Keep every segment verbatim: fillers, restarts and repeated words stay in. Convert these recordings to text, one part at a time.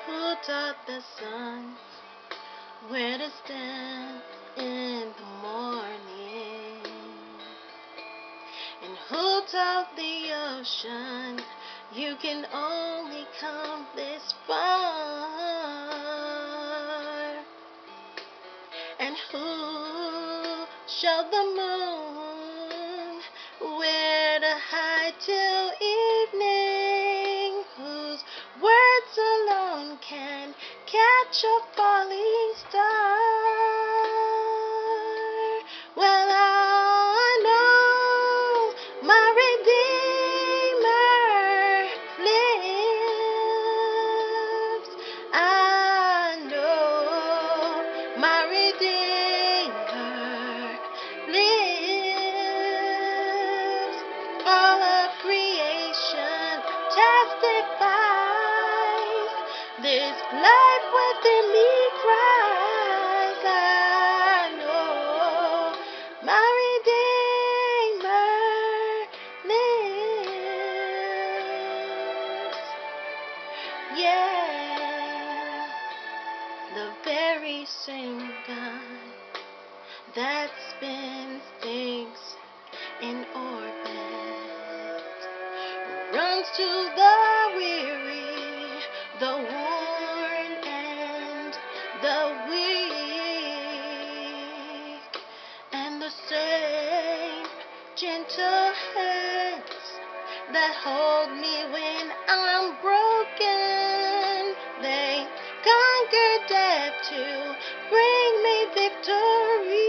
Who taught the sun where to stand in the morning? And who told the ocean you can only come this far? And who showed the moon where to hide till evening? Whose words alone can catch a falling star? Well, I know my Redeemer lives. I know my Redeemer lives. All of creation testifies. This life within me cries. I know my Redeemer lives. Yeah, the very same God that spins things in orbit runs to the weary, the worn, and the weak, and the same gentle hands that hold me when I'm broken. They conquer death to bring me victory.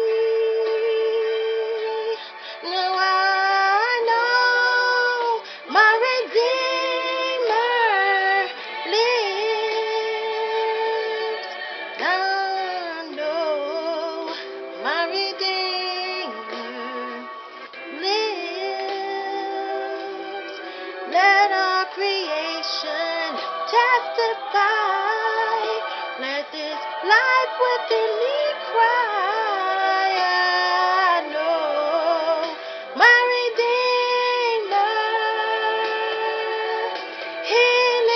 Now I know my Redeemer lives. I know my Redeemer lives. Let all creation testify. Let this life within me cry. I know my Redeemer. He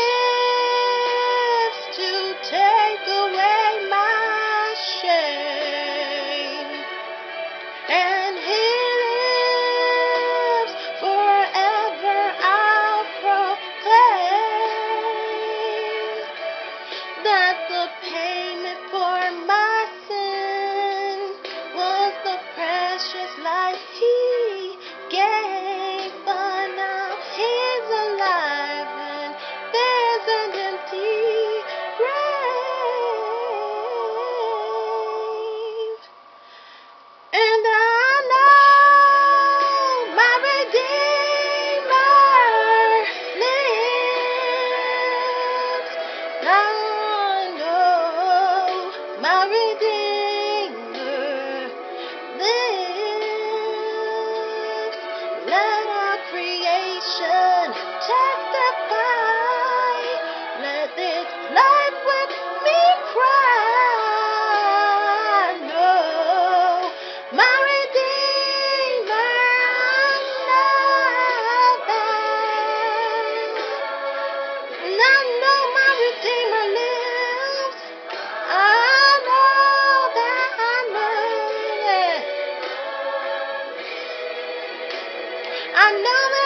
lives to take away my shame. And He lives forever. I'll proclaim that the payment for my sin was the precious life He gave. But now He's alive and there's an empty grave. And I know my Redeemer lives. I know my Redeemer lives. Let all creation testify. Let this life with me cry. I know my Redeemer lives. And I know my Redeemer lives. I know that I know it. I know that